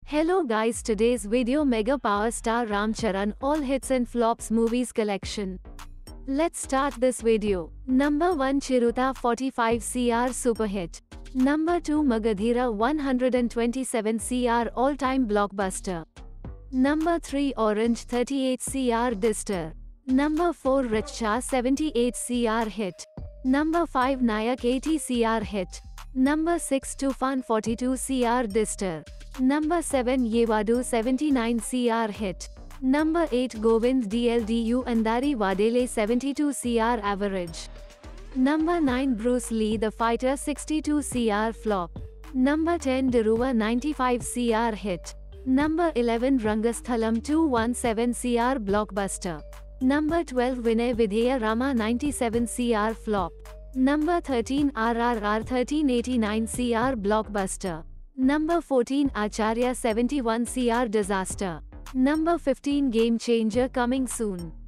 Hello guys, today's video mega power star Ram Charan all hits and flops movies collection. Let's start this video. Number 1 Chiruta 45 CR super hit. Number 2 Magadhira 127 CR all time blockbuster. Number 3 Orange 38 CR dister. Number 4 Richa 78 CR hit. Number 5 Nayak 80 CR hit. Number 6 Tufan 42 CR dister. Number 7 Yewadu 79 CR hit. Number 8 Govind DLDU Andari Wadele 72 CR average. Number 9 Bruce Lee The Fighter 62 CR flop. Number 10 Diruva 95 CR hit. Number 11 Rangasthalam 217 CR blockbuster. Number 12 Vinay Vidheya Rama 97 CR flop. Number 13 RRR 1389 CR blockbuster. Number 14 Acharya 71 CR disaster. Number 15 Game Changer coming soon.